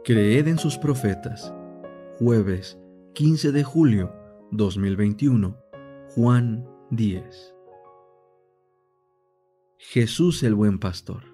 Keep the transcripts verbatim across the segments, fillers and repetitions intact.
Creed en sus profetas. Jueves quince de julio dos mil veintiuno. Juan diez. Jesús el buen pastor.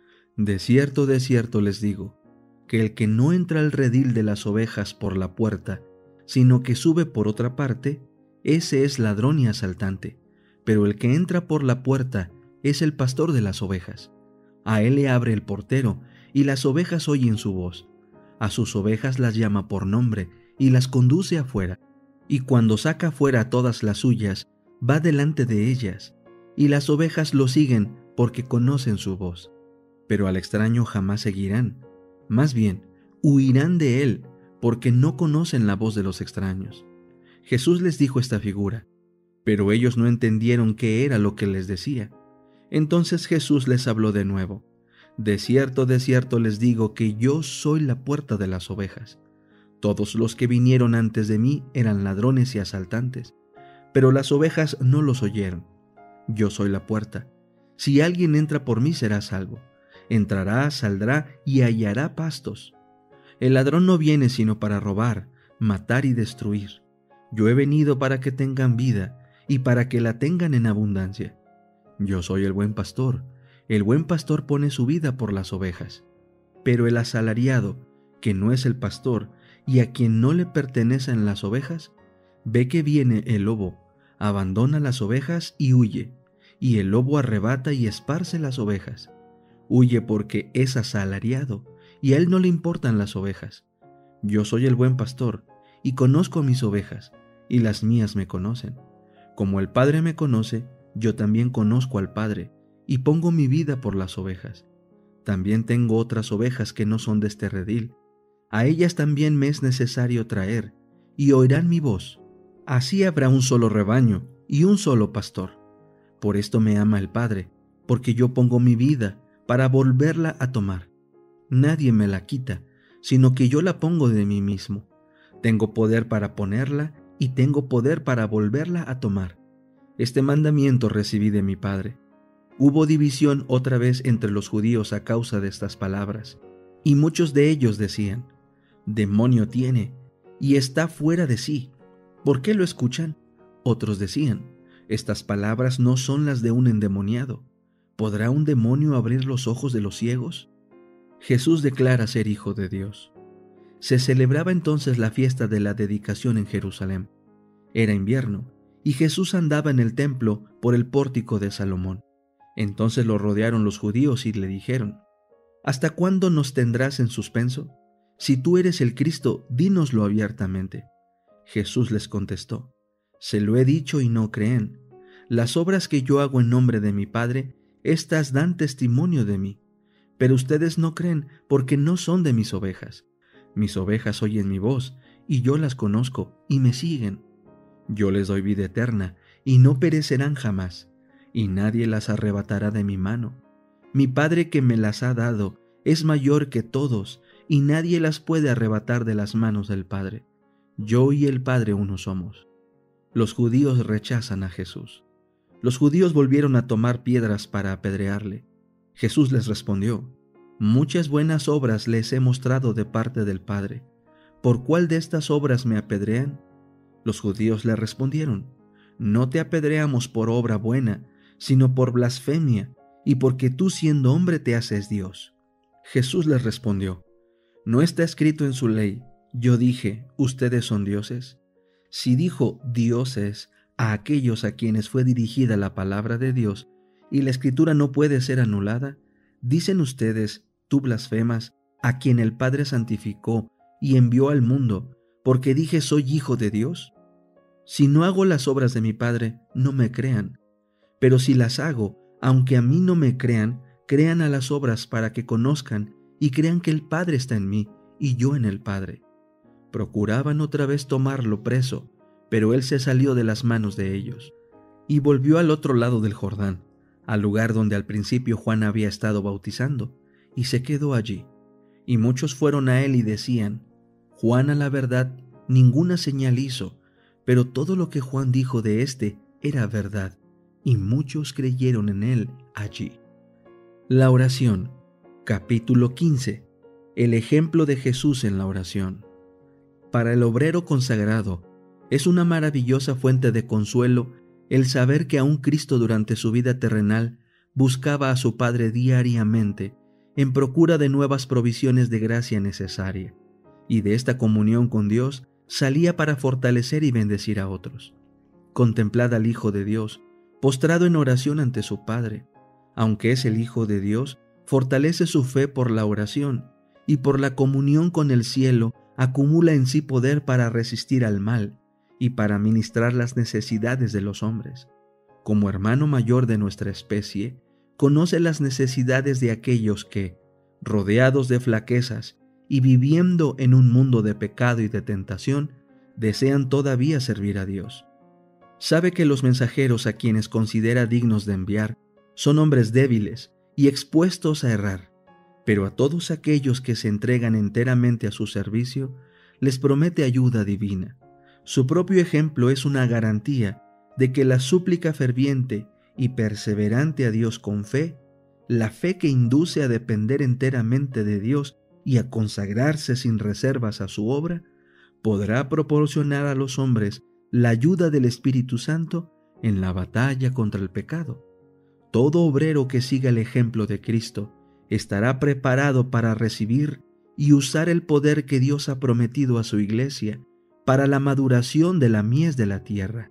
De cierto, de cierto les digo, que el que no entra al redil de las ovejas por la puerta, sino que sube por otra parte, ese es ladrón y asaltante. Pero el que entra por la puerta es el pastor de las ovejas. A él le abre el portero, y las ovejas oyen su voz. A sus ovejas las llama por nombre, y las conduce afuera. Y cuando saca fuera a todas las suyas, va delante de ellas, y las ovejas lo siguen porque conocen su voz. Pero al extraño jamás seguirán, más bien, huirán de él, porque no conocen la voz de los extraños. Jesús les dijo esta figura, pero ellos no entendieron qué era lo que les decía. Entonces Jesús les habló de nuevo. De cierto, de cierto les digo que yo soy la puerta de las ovejas. Todos los que vinieron antes de mí eran ladrones y asaltantes, pero las ovejas no los oyeron. Yo soy la puerta. Si alguien entra por mí será salvo. Entrará, saldrá y hallará pastos. El ladrón no viene sino para robar, matar y destruir. Yo he venido para que tengan vida y para que la tengan en abundancia. Yo soy el buen pastor. El buen pastor pone su vida por las ovejas. Pero el asalariado, que no es el pastor y a quien no le pertenecen las ovejas, ve que viene el lobo, abandona las ovejas y huye, y el lobo arrebata y esparce las ovejas. Huye porque es asalariado, y a él no le importan las ovejas. Yo soy el buen pastor, y conozco a mis ovejas, y las mías me conocen. Como el Padre me conoce, yo también conozco al Padre, y pongo mi vida por las ovejas. También tengo otras ovejas que no son de este redil. A ellas también me es necesario traer, y oirán mi voz. Así habrá un solo rebaño, y un solo pastor. Por esto me ama el Padre, porque yo pongo mi vida para volverla a tomar. Nadie me la quita, sino que yo la pongo de mí mismo. Tengo poder para ponerla, y tengo poder para volverla a tomar. Este mandamiento recibí de mi Padre. Hubo división otra vez entre los judíos a causa de estas palabras, y muchos de ellos decían, «Demonio tiene, y está fuera de sí. ¿Por qué lo escuchan?» Otros decían, «Estas palabras no son las de un endemoniado. ¿Podrá un demonio abrir los ojos de los ciegos?» Jesús declara ser Hijo de Dios. Se celebraba entonces la fiesta de la dedicación en Jerusalén. Era invierno, y Jesús andaba en el templo por el pórtico de Salomón. Entonces lo rodearon los judíos y le dijeron, «¿Hasta cuándo nos tendrás en suspenso? Si tú eres el Cristo, dínoslo abiertamente». Jesús les contestó, «Se lo he dicho y no creen. Las obras que yo hago en nombre de mi Padre, éstas dan testimonio de mí. Pero ustedes no creen porque no son de mis ovejas. Mis ovejas oyen mi voz, y yo las conozco, y me siguen. Yo les doy vida eterna, y no perecerán jamás, y nadie las arrebatará de mi mano. Mi Padre que me las ha dado es mayor que todos, y nadie las puede arrebatar de las manos del Padre. Yo y el Padre uno somos». Los judíos rechazan a Jesús. Los judíos volvieron a tomar piedras para apedrearle. Jesús les respondió, «Muchas buenas obras les he mostrado de parte del Padre. ¿Por cuál de estas obras me apedrean?» Los judíos le respondieron, «No te apedreamos por obra buena, sino por blasfemia, y porque tú siendo hombre te haces Dios». Jesús les respondió, «¿No está escrito en su ley, yo dije, ustedes son dioses?» Si dijo dioses a aquellos a quienes fue dirigida la palabra de Dios, y la escritura no puede ser anulada, dicen ustedes, tú blasfemas, a quien el Padre santificó y envió al mundo, porque dije soy hijo de Dios. Si no hago las obras de mi Padre, no me crean. Pero si las hago, aunque a mí no me crean, crean a las obras para que conozcan y crean que el Padre está en mí y yo en el Padre. Procuraban otra vez tomarlo preso, pero él se salió de las manos de ellos y volvió al otro lado del Jordán, al lugar donde al principio Juan había estado bautizando, y se quedó allí. Y muchos fueron a él y decían, «Juan a la verdad ninguna señal hizo, pero todo lo que Juan dijo de éste era verdad», y muchos creyeron en él allí. La oración, capítulo quince. el ejemplo de Jesús en la oración. Para el obrero consagrado, es una maravillosa fuente de consuelo el saber que aún Cristo durante su vida terrenal buscaba a su Padre diariamente en procura de nuevas provisiones de gracia necesaria, y de esta comunión con Dios salía para fortalecer y bendecir a otros. Contemplad al Hijo de Dios, postrado en oración ante su Padre. Aunque es el Hijo de Dios, fortalece su fe por la oración, y por la comunión con el cielo acumula en sí poder para resistir al mal y para ministrar las necesidades de los hombres. Como hermano mayor de nuestra especie, conoce las necesidades de aquellos que, rodeados de flaquezas y viviendo en un mundo de pecado y de tentación, desean todavía servir a Dios. Sabe que los mensajeros a quienes considera dignos de enviar son hombres débiles y expuestos a errar, pero a todos aquellos que se entregan enteramente a su servicio, les promete ayuda divina. Su propio ejemplo es una garantía de que la súplica ferviente y perseverante a Dios con fe, la fe que induce a depender enteramente de Dios y a consagrarse sin reservas a su obra, podrá proporcionar a los hombres la ayuda del Espíritu Santo en la batalla contra el pecado. Todo obrero que siga el ejemplo de Cristo estará preparado para recibir y usar el poder que Dios ha prometido a su iglesia para la maduración de la mies de la tierra.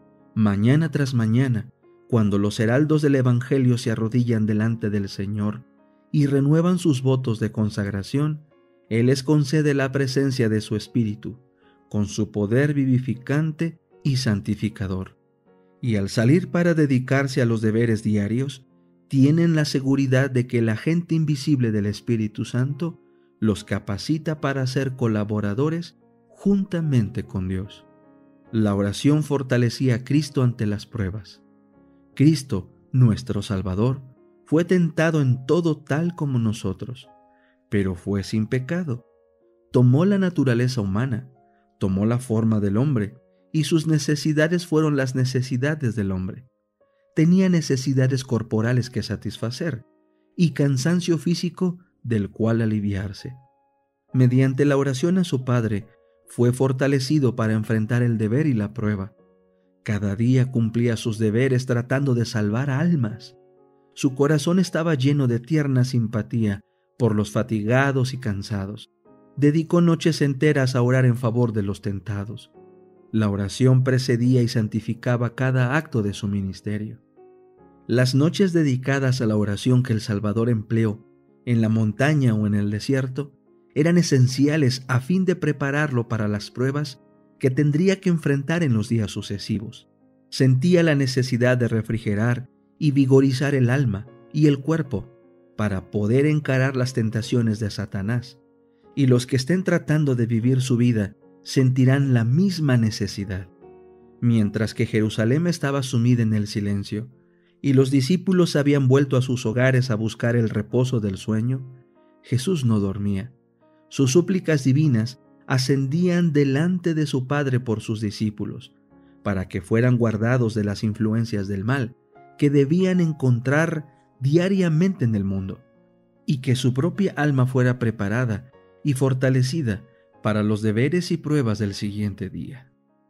Mañana tras mañana, cuando los heraldos del Evangelio se arrodillan delante del Señor y renuevan sus votos de consagración, Él les concede la presencia de su Espíritu, con su poder vivificante y santificador. Y al salir para dedicarse a los deberes diarios, tienen la seguridad de que el agente invisible del Espíritu Santo los capacita para ser colaboradores juntamente con Dios. La oración fortalecía a Cristo ante las pruebas. Cristo, nuestro Salvador, fue tentado en todo tal como nosotros, pero fue sin pecado. Tomó la naturaleza humana, tomó la forma del hombre, y sus necesidades fueron las necesidades del hombre. Tenía necesidades corporales que satisfacer y cansancio físico del cual aliviarse. Mediante la oración a su Padre, fue fortalecido para enfrentar el deber y la prueba. Cada día cumplía sus deberes tratando de salvar almas. Su corazón estaba lleno de tierna simpatía por los fatigados y cansados. Dedicó noches enteras a orar en favor de los tentados. La oración precedía y santificaba cada acto de su ministerio. Las noches dedicadas a la oración que el Salvador empleó en la montaña o en el desierto eran esenciales a fin de prepararlo para las pruebas que tendría que enfrentar en los días sucesivos. Sentía la necesidad de refrigerar y vigorizar el alma y el cuerpo para poder encarar las tentaciones de Satanás, y los que estén tratando de vivir su vida sentirán la misma necesidad. Mientras que Jerusalén estaba sumida en el silencio y los discípulos habían vuelto a sus hogares a buscar el reposo del sueño, Jesús no dormía. Sus súplicas divinas ascendían delante de su Padre por sus discípulos, para que fueran guardados de las influencias del mal que debían encontrar diariamente en el mundo, y que su propia alma fuera preparada y fortalecida para los deberes y pruebas del siguiente día.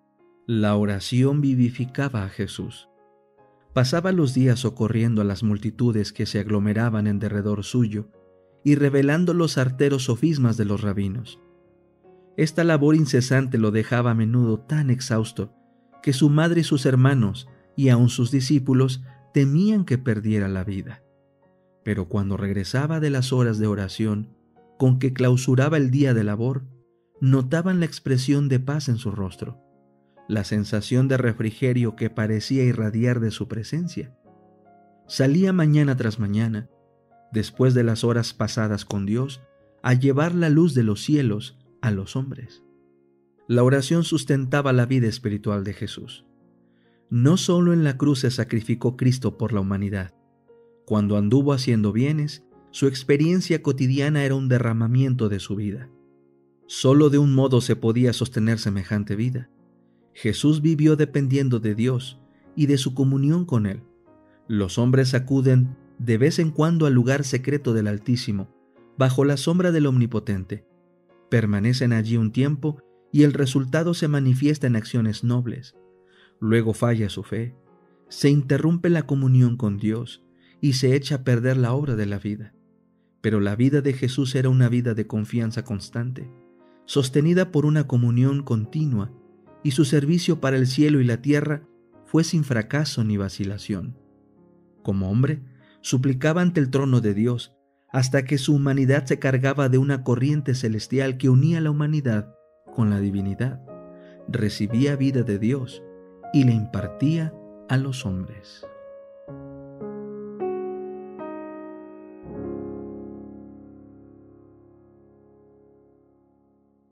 La oración vivificaba a Jesús. Pasaba los días socorriendo a las multitudes que se aglomeraban en derredor suyo y revelando los arteros sofismas de los rabinos. Esta labor incesante lo dejaba a menudo tan exhausto que su madre y sus hermanos, y aun sus discípulos, temían que perdiera la vida. Pero cuando regresaba de las horas de oración, con que clausuraba el día de labor, notaban la expresión de paz en su rostro, la sensación de refrigerio que parecía irradiar de su presencia. Salía mañana tras mañana, después de las horas pasadas con Dios, a llevar la luz de los cielos a los hombres. La oración sustentaba la vida espiritual de Jesús. No solo en la cruz se sacrificó Cristo por la humanidad. Cuando anduvo haciendo bienes, su experiencia cotidiana era un derramamiento de su vida. Solo de un modo se podía sostener semejante vida. Jesús vivió dependiendo de Dios y de su comunión con Él. Los hombres acuden de vez en cuando al lugar secreto del Altísimo bajo la sombra del Omnipotente. Permanecen allí un tiempo y el resultado se manifiesta en acciones nobles. Luego falla su fe, se interrumpe la comunión con Dios y se echa a perder la obra de la vida. Pero la vida de Jesús era una vida de confianza constante, sostenida por una comunión continua, y su servicio para el cielo y la tierra fue sin fracaso ni vacilación. Como hombre, suplicaba ante el trono de Dios, hasta que su humanidad se cargaba de una corriente celestial que unía la humanidad con la divinidad, recibía vida de Dios y la impartía a los hombres.